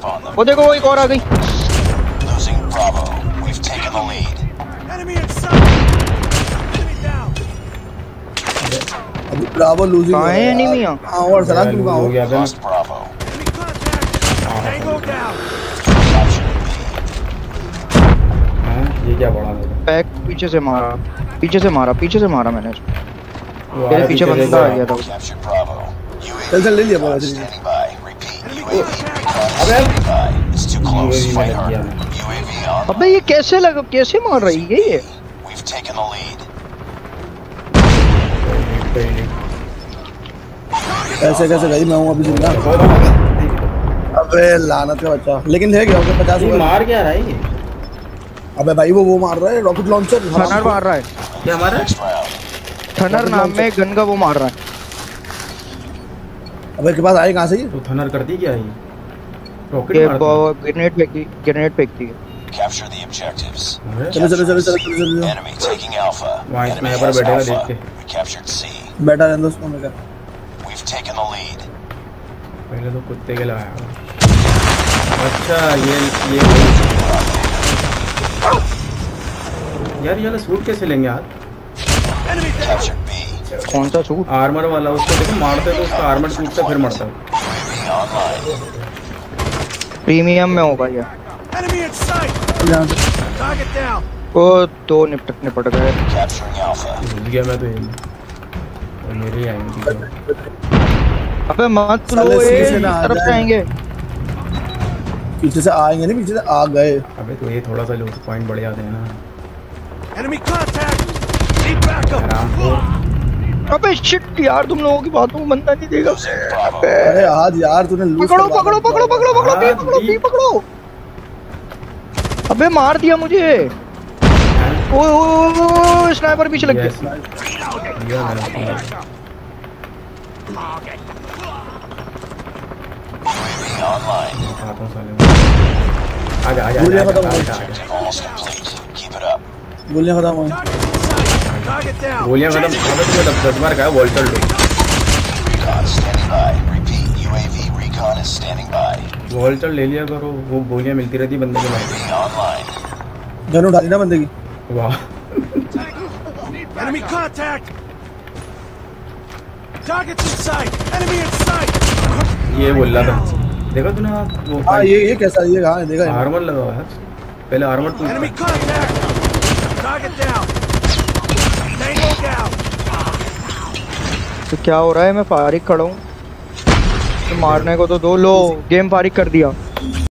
वो देखो वो एक और आ गई। अभी ब्रावो लूजिंग कहाँ है एनिमी? हां और सलाम तुम कहां हो? गया बे ये क्या बड़ा मेरा बैक पीछे से मारा मैंने। तेरे पीछे बंदा आ गया था। चल ले लिया बोला चल। अबे ये कैसे मार रही है ये? कैसे गई मैं हूं अभी जिंदा। अबे लानत का बच्चा। लेकिन है क्या 50 मार क्या रहा है ये? अबे भाई वो मार रहा है रॉकेट लॉन्चर। थनर मार रहा है। क्या मार रहा है? थनर नाम में गन का वो मार रहा है। अबे के पास आए कहां से ये? तो थनर करती क्या है? रॉकेट ये मारता ग्रेनेड फेंकती है। Capture the objectives. चलो Enemy taking Alpha. वहाँ Enemy स्नाइपर has बैठेगा Alpha. देख के। We captured C. बैठा रहने दो उसको मैं कर। We've taken the lead. पहले तो कुत्ते के लगाया। अच्छा ये यार ये सूट कैसे लेंगे यार? Captured B. कौन सा सूट? आर्मर वाला उसको देखो मारते तो उसका आर्मर टूटता फिर मरता। Online. प्रीमियम में होगा ये। Enemy in sight. Target down. वो दो निपट गए। Capturing Alpha. भूल गया मैं तो ये और मेरे ही आएंगे। अबे मत लो साले ये सीधे ना आ तरफ से जाए। आएंगे। पीछे से आएंगे नहीं पीछे से आ गए। अबे तो ये थोड़ा सा लो पॉइंट बढ़ जाते हैं ना। Enemy contact. Need backup. आराम से अबे शिट यार तुम लोगों की बातों को बंदा नहीं देगा। Bravo. अरे आज यार तूने लूज पकड़ो पकड़ो। अबे मार दिया मुझे। ओ स्नाइपर पीछे लग गया। दिया मैंने। Online. आता हूँ साले। आजा Almost complete. Keep it up. गोलियां खत्म हो। Target down. गोलियां खत्म। अबे तूने 10 बार कहा वोल्टर लो। Recon standing by. Repeat. UAV recon is standing by. वोल्टर ले लिया करो वो गोलियां मिलती रहती बंदे के पास। Online. गन उठा ली ना बंदे की। वाह Enemy contact. Targets in sight. Enemy in sight. ये बोल रहा था देखा तूने वो हां ये कैसा ये कहां है देखा आर्मर लगा हुआ है पहले आर्मर टूट Enemy contact. Target down. Tango down. तो क्या हो रहा है? मैं फारिग खड़ा हूँ। तो मारने को तो दो लो गेम फारिग कर दिया।